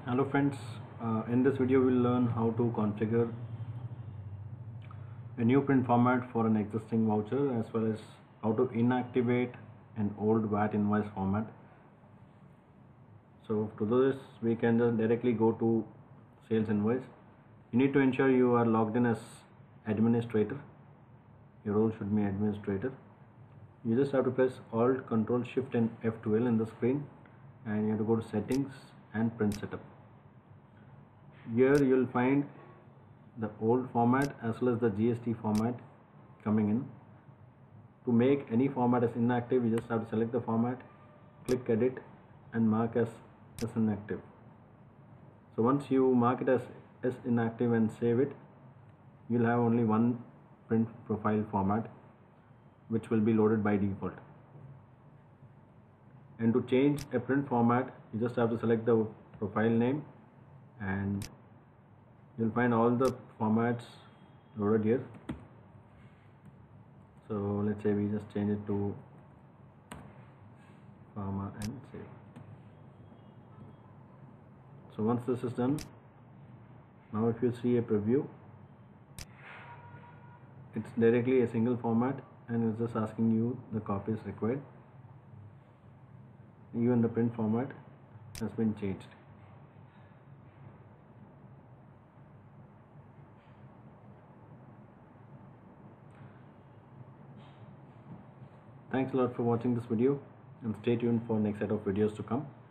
Hello friends, in this video we'll learn how to configure a new print format for an existing voucher as well as how to inactivate an old VAT invoice format. So to do this we can just directly go to sales invoice. You need to ensure you are logged in as administrator. Your role should be administrator. You just have to press Alt, Control, Shift and F12 in the screen, and you have to go to settings and print setup. Here you will find the old format as well as the GST format coming in. To make any format as inactive, you just have to select the format, click edit and mark as inactive. So once you mark it as inactive and save it, you'll have only one print profile format which will be loaded by default. And to change a print format, you just have to select the profile name and you'll find all the formats loaded here. So let's say we just change it to pharma and save. So once this is done, now if you see a preview, it's directly a single format and it's just asking you the copies required. Even the print format has been changed. Thanks a lot for watching this video and stay tuned for next set of videos to come.